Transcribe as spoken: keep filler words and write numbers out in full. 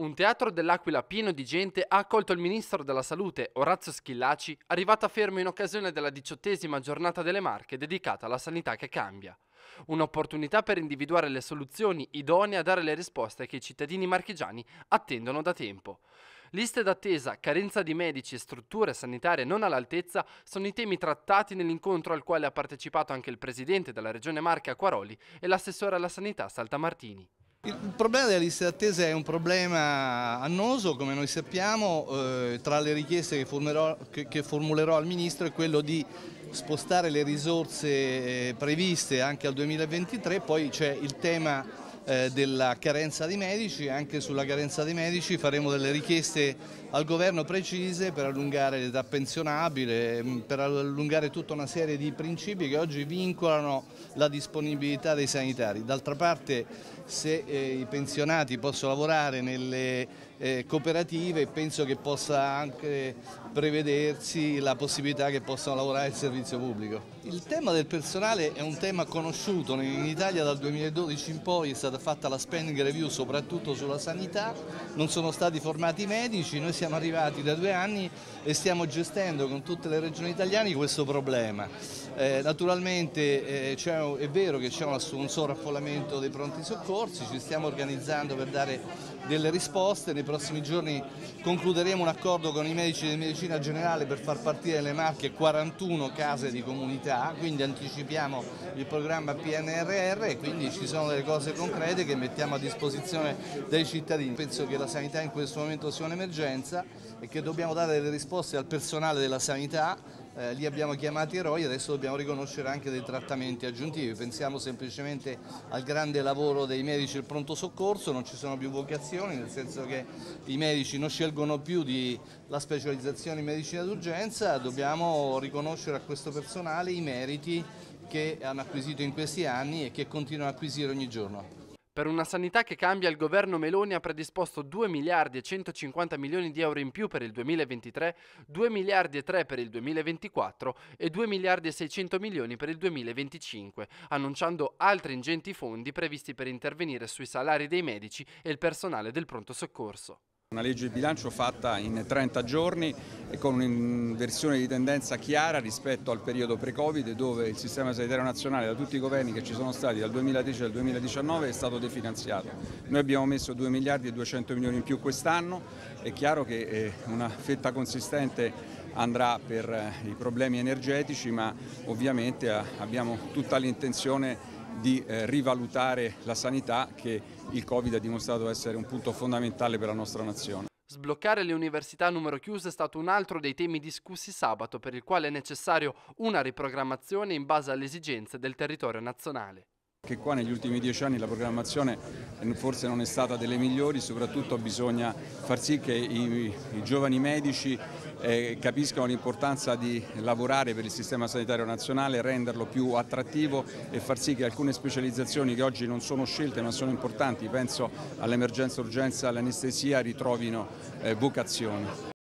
Un teatro dell'Aquila pieno di gente ha accolto il ministro della Salute, Orazio Schillaci, arrivato a Fermo in occasione della diciottesima giornata delle Marche dedicata alla sanità che cambia. Un'opportunità per individuare le soluzioni idonee a dare le risposte che i cittadini marchigiani attendono da tempo. Liste d'attesa, carenza di medici e strutture sanitarie non all'altezza sono i temi trattati nell'incontro al quale ha partecipato anche il presidente della Regione Marche Acquaroli e l'assessore alla sanità Saltamartini. Il problema delle liste d'attesa è un problema annoso, come noi sappiamo. Eh, tra le richieste che formulerò, che, che formulerò al Ministro è quello di spostare le risorse previste anche al duemilaventitré, poi c'è il tema eh, della carenza di medici. Anche sulla carenza di medici faremo delle richieste al Governo precise per allungare l'età pensionabile, per allungare tutta una serie di principi che oggi vincolano la disponibilità dei sanitari. D'altra parte, se eh, i pensionati possono lavorare nelle eh, cooperative, penso che possa anche prevedersi la possibilità che possano lavorare nel servizio pubblico. Il tema del personale è un tema conosciuto. In Italia dal duemiladodici in poi è stata fatta la spending review soprattutto sulla sanità, non sono stati formati i medici, noi siamo arrivati da due anni e stiamo gestendo con tutte le regioni italiane questo problema. Eh, naturalmente eh, è vero che c'è un sovraffollamento dei pronti soccorsi, ci stiamo organizzando per dare delle risposte. Nei prossimi giorni concluderemo un accordo con i medici di medicina generale per far partire nelle Marche quarantuno case di comunità, quindi anticipiamo il programma P N R R e quindi ci sono delle cose concrete che mettiamo a disposizione dei cittadini. Penso che la sanità in questo momento sia un'emergenza e che dobbiamo dare delle risposte al personale della sanità. Eh, li abbiamo chiamati eroi, adesso dobbiamo riconoscere anche dei trattamenti aggiuntivi. Pensiamo semplicemente al grande lavoro dei medici del pronto soccorso, non ci sono più vocazioni, nel senso che i medici non scelgono più di la specializzazione in medicina d'urgenza. Dobbiamo riconoscere a questo personale i meriti che hanno acquisito in questi anni e che continuano a acquisire ogni giorno. Per una sanità che cambia, il governo Meloni ha predisposto due miliardi e centocinquanta milioni di euro in più per il duemilaventitré, due miliardi e tre per il duemilaventiquattro e due miliardi e seicento milioni per il duemilaventicinque, annunciando altri ingenti fondi previsti per intervenire sui salari dei medici e il personale del pronto soccorso. Una legge di bilancio fatta in trenta giorni e con un'inversione di tendenza chiara rispetto al periodo pre-Covid, dove il sistema sanitario nazionale da tutti i governi che ci sono stati dal duemiladieci al duemiladiciannove è stato definanziato. Noi abbiamo messo due miliardi e duecento milioni in più quest'anno, è chiaro che una fetta consistente andrà per i problemi energetici, ma ovviamente abbiamo tutta l'intenzione di eh, rivalutare la sanità, che il Covid ha dimostrato essere un punto fondamentale per la nostra nazione. Sbloccare le università a numero chiuso è stato un altro dei temi discussi sabato, per il quale è necessario una riprogrammazione in base alle esigenze del territorio nazionale. Che qua negli ultimi dieci anni la programmazione forse non è stata delle migliori, soprattutto bisogna far sì che i, i giovani medici eh, capiscano l'importanza di lavorare per il sistema sanitario nazionale, renderlo più attrattivo e far sì che alcune specializzazioni che oggi non sono scelte ma sono importanti, penso all'emergenza urgenza, all'anestesia, ritrovino eh, vocazioni.